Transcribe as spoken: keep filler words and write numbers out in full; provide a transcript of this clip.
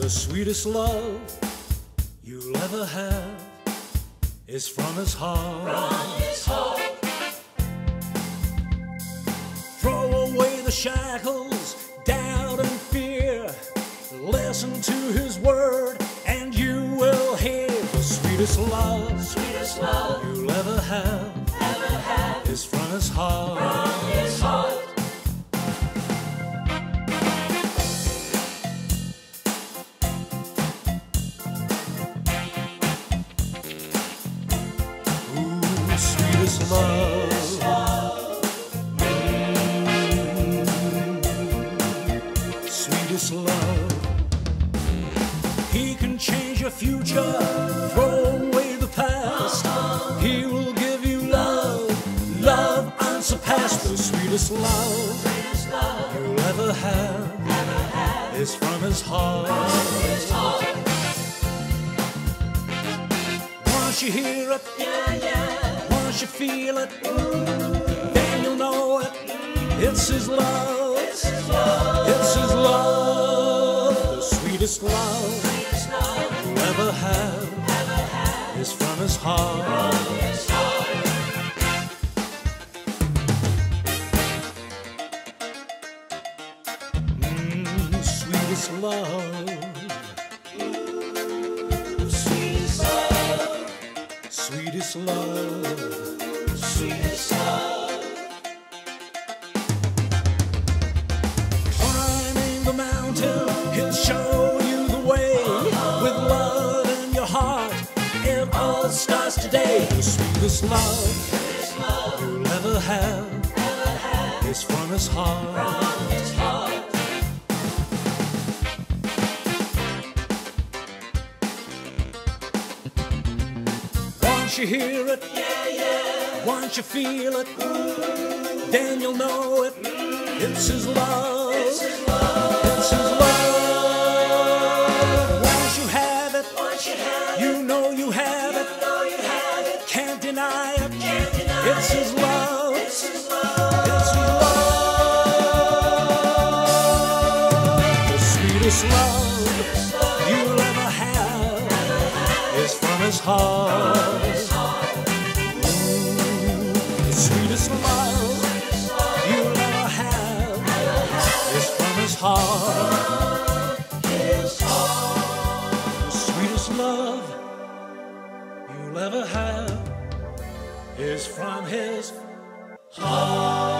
The sweetest love you'll ever have is from his heart. From his heart. Throw away the shackles, doubt and fear. Listen to his word and you will hear. The sweetest love, Sweetest love you'll ever have, ever have is from his heart. from his heart. Ooh, sweetest love. Sweetest love. He can change your future, throw away the past. He will give you love, love unsurpassed. The sweetest love Sweetest love you'll ever have ever have is from his heart. from his heart. Once you hear it, Yeah, yeah. once you feel it, then you'll know it. It's his love, It's his love. it's his love. The sweetest love Sweetest love you'll ever have ever have is from his heart. from his heart. Mm, sweetest love, Sweetest love. sweetest love. Sweetest love. Climbing the mountain, he'll show you the way. With love in your heart, it all starts today. The sweetest love Sweetest love you'll ever have ever have is from his heart. from his heart. Once you hear it, Yeah, yeah. once you feel it, then you'll know it. It's his love, It's his love. it's his love. Once you have it, Once you have it, you know you have it. you know you have it. Can't deny it. Can't deny It's it. his love, It's his love. it's his love. The sweetest love Sweetest love you'll ever have ever have is from his heart. from his heart. The sweetest love Sweetest love you'll ever have ever have is from his heart. his heart. The sweetest love you'll ever have is from his heart.